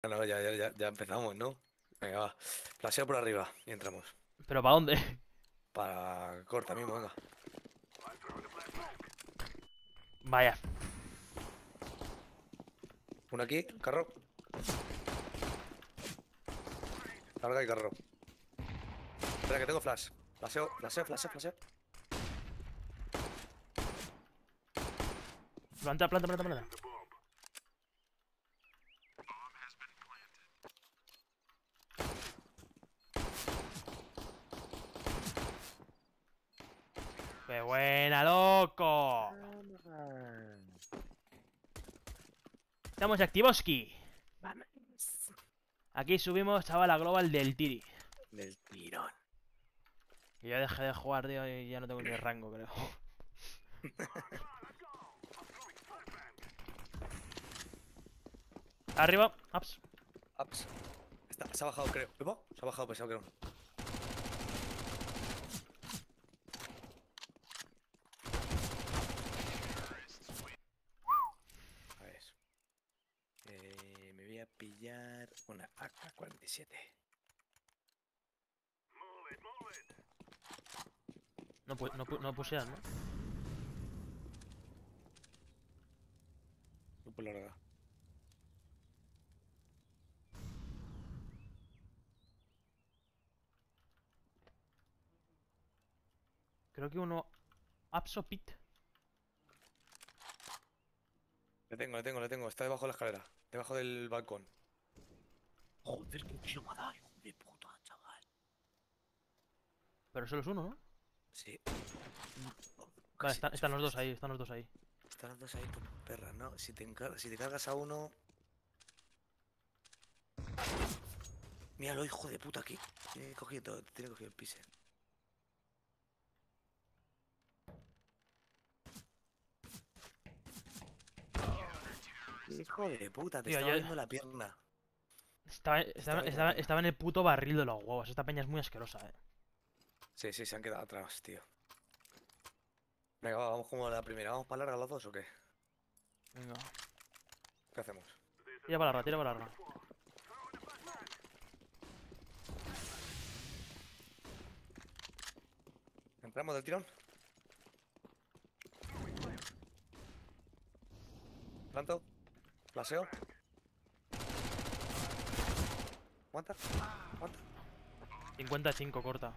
No, ya empezamos, ¿no? Venga, va. Flaseo por arriba y entramos. ¿Pero para dónde? Para corta mismo, venga. Vaya. Uno aquí, carro. Larga y carro. Espera, que tengo flash. Flaseo. Planta. ¡Qué buena, loco! Estamos activoski. Vamos. Aquí subimos, chaval, a Global del Tiri. Del tirón. Que ya dejé de jugar, tío, y ya no tengo ni rango, creo. Arriba, ups. Ups. Se ha bajado, creo. ¿Epo? Se ha bajado, pensaba que era uno. A ver. Me voy a pillar una AK-47. No pusean, ¿no? Por la larga. Creo que uno... Ups o pit. Le tengo. Está debajo de la escalera. Debajo del balcón. Joder, qué tiro me ha dado, hijo de puta, chaval. Pero solo es uno, ¿no? Sí. Vale, Casi están mucho los dos flash. ahí, están los dos ahí. Están los dos ahí, tu perra, ¿no? Si te cargas a uno. Míralo, hijo de puta, aquí. Tiene cogido el pise. Hijo de puta, te Tío, estaba yo... viendo la pierna. Estaba, Te estaba, estaba viendo la estaba, pierna. estaba en el puto barril de los huevos. Esta peña es muy asquerosa, Sí, se han quedado atrás, tío. Venga, vamos como a la primera. ¿Vamos para larga los dos o qué? Venga. ¿Qué hacemos? Tira para larga. ¿Entramos del tirón? ¿Planto? ¿Flaseo? ¿Aguanta? ¿Aguanta? 55 corta.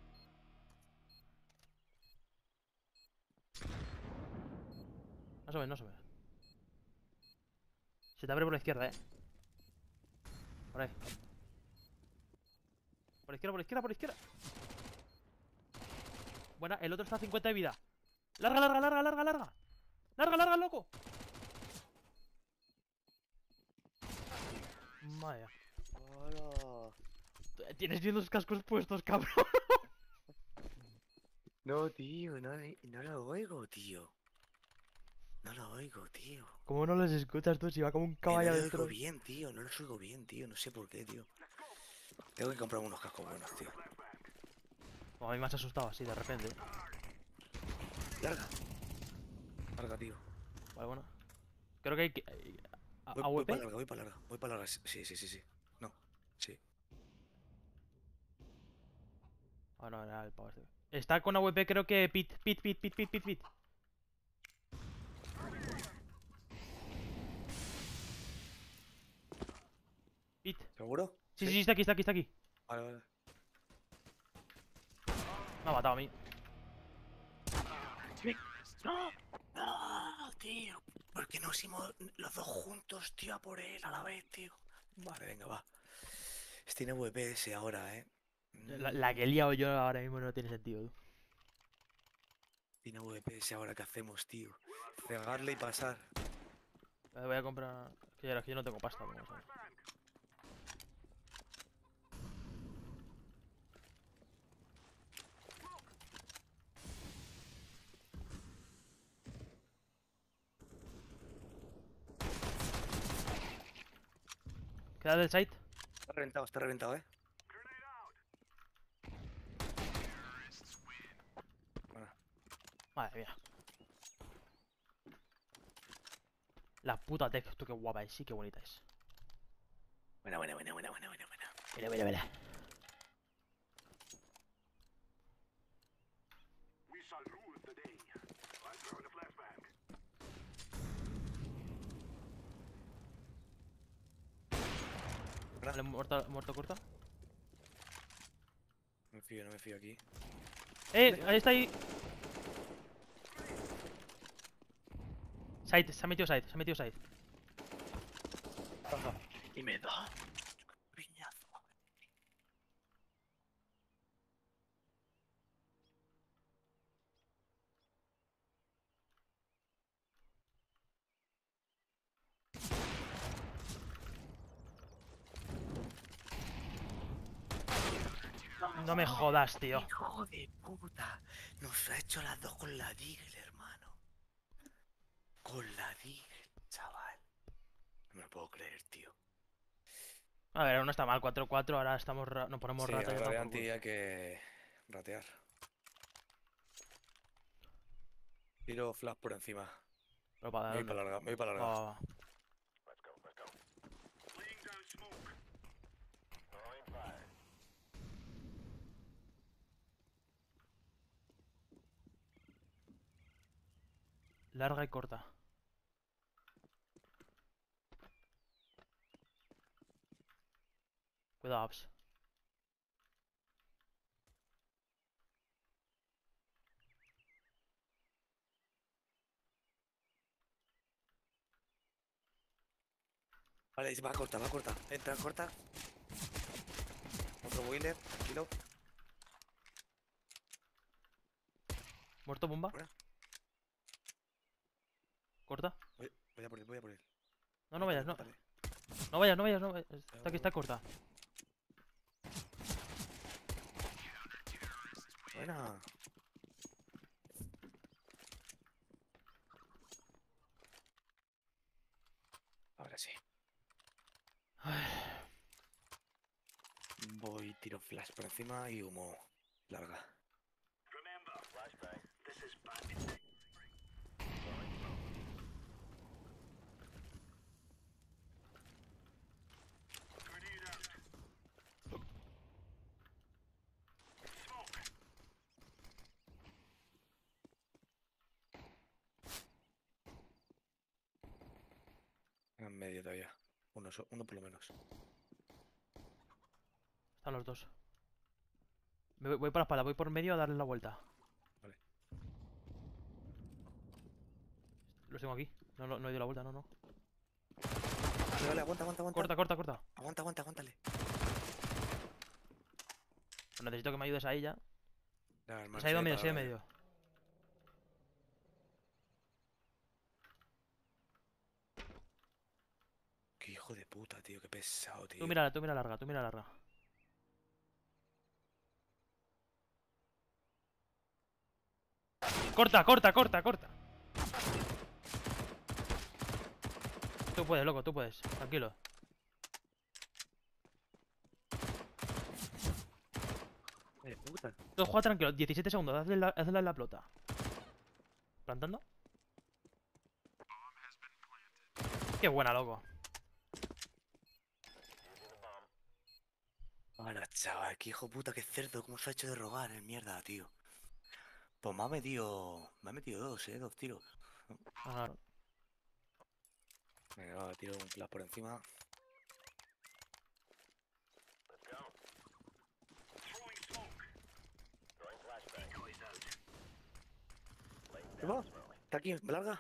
No sube. Se te abre por la izquierda, Por ahí. Por la izquierda. Buena, el otro está a 50 de vida. Larga. Larga, loco. Vaya. Hola. Tienes bien los cascos puestos, cabrón. No, tío, no lo oigo, tío. No lo oigo, tío. ¿Cómo no los escuchas tú si va como un Que no caballo le oigo adentro? bien, tío. No los oigo bien, tío. No sé por qué, tío. Tengo que comprar unos cascos buenos, tío. A mí me has asustado así de repente. Larga. Larga, tío. Vale, bueno. Creo que hay que... Voy para ¿AWP? larga, voy para larga. Voy para larga. Sí. No. Sí. Ah, no, era el pavo este. Está con AWP, creo que Pit. Pit. ¿Seguro? Sí, Sí. está aquí. Vale. Me ha matado a mí. ¡No! ¡No, tío! ¿Por qué nos hicimos los dos juntos, tío, a por él a la vez, tío? Vale, venga, va. Tiene VPS ahora, ¿eh? La que he liado yo ahora mismo no tiene sentido, tú. Tiene VPS ahora, ¿qué hacemos, tío? Cegarle y pasar. Voy a comprar... Que yo no tengo pasta, como sabes. Queda del site. Está reventado, ¿eh? Bueno, Madre mía. La puta tech, tú qué guapa es, sí, qué bonita es. Buena, buena, buena, buena, buena, buena, buena. Mira, mira, mira. Vale, muerto, muerto corta. No me fío aquí. Ahí está ahí. Side, se ha metido side, se ha metido side. Ajá. Y me da. Piñazo. No me jodas, tío. Hijo de puta. Nos ha hecho las dos con la Deagle, hermano. Con la Deagle, chaval. No me lo puedo creer, tío. A ver, no está mal, 4-4, ahora estamos nos ponemos Sí, rata y ahora de por anti culo. hay que ratear. Tiro flash por encima. Pero para Me voy dónde. para larga, me voy para Va, larga. va, va. Larga y corta. Cuidado, Abs. Vale, va corta, va corta. Entra, corta. Otro boiler, tranquilo. ¿Muerto bomba? Fuera. ¿Corta? Voy a por él, voy a por él. No, no vayas, no. Mátale. No vayas, no vayas, no vayas. Está aquí, está corta. Buena. Ahora sí. Voy, tiro flash por encima y humo larga. En medio todavía. Uno por lo menos. Están los dos. Voy por la espalda, voy por medio a darle la vuelta. Vale. Los tengo aquí. No, no he dado la vuelta, no, no. Vale, vale, aguanta, aguanta, aguanta. Corta, corta, corta. Aguanta, aguanta, aguántale. Pues necesito que me ayudes ahí ya. Ya, hermano, Se ha ido a medio, para se ha ido a larga ya. medio. Qué hijo de puta, tío, qué pesado, tío. Tú mira larga, tú mira larga. Corta, corta, corta, corta. Tú puedes, loco, tú puedes. Tranquilo. De puta. Tú juega tranquilo, 17 segundos, hazle la pelota. ¿Plantando? Qué buena, loco. Ahora, chaval, qué hijo puta, qué cerdo, cómo se ha hecho de rogar, mierda, tío. Pues me ha metido. Me ha metido dos tiros. Ah, Venga, va, tiro un flash por encima. ¿Qué va? Está aquí, me larga.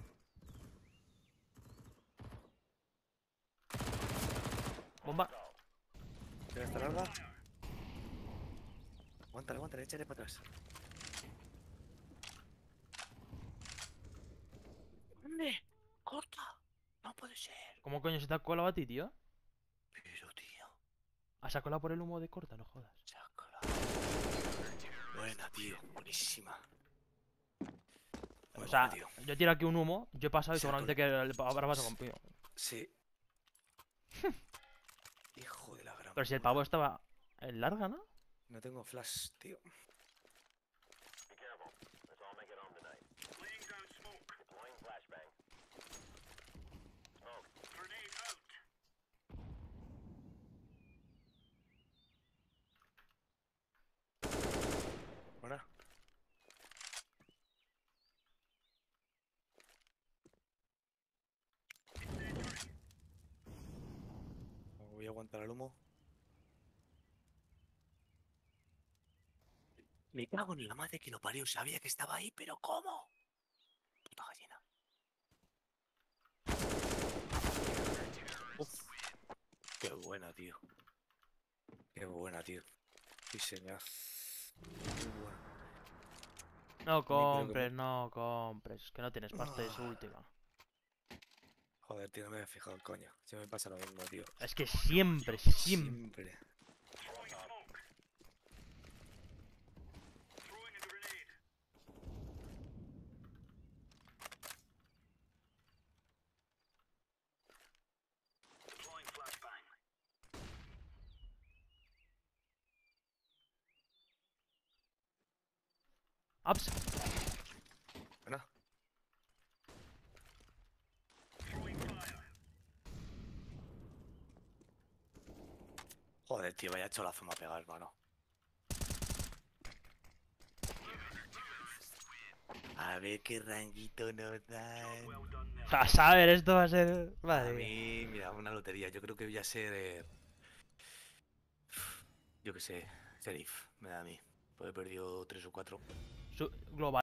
bomba. Mira, está larga. Aguántale, aguántale, échale para atrás. ¿Dónde? Corta. No puede ser. ¿Cómo coño se te ha colado a ti, tío? Pero, tío. ¿Has colado por el humo de corta? No jodas. Sácala. Buena, tío. Buenísima. O Muy buena, sea, tío. yo tiro aquí un humo, yo he pasado y Se ha seguramente que habrá pasado conmigo. Sí. Hijo de la gran Pero si el puta. pavo estaba en larga, ¿no? No tengo flash, tío. Voy a aguantar el humo. Me cago en la madre que lo parió. Sabía que estaba ahí, pero ¿cómo? Puta gallina. Uf, qué buena, tío. Qué buena, tío. Sí, señor. Muy buena. No Ni creo que me... compres, no compres. Es que no tienes pasta y es Ah, última. joder, tío, no me había fijado, coño. Se me pasa lo mismo, tío. Es que siempre, siempre. Siempre. Ups. Bueno. Joder, tío, vaya cholazo me ha pegado, hermano. A ver qué ranguito nos dan. A saber, esto va a ser. A Madre mía. mí, mira, una lotería. Yo creo que voy a ser, yo qué sé, sheriff. Me da a mí. Pues he perdido 3 o 4. Global.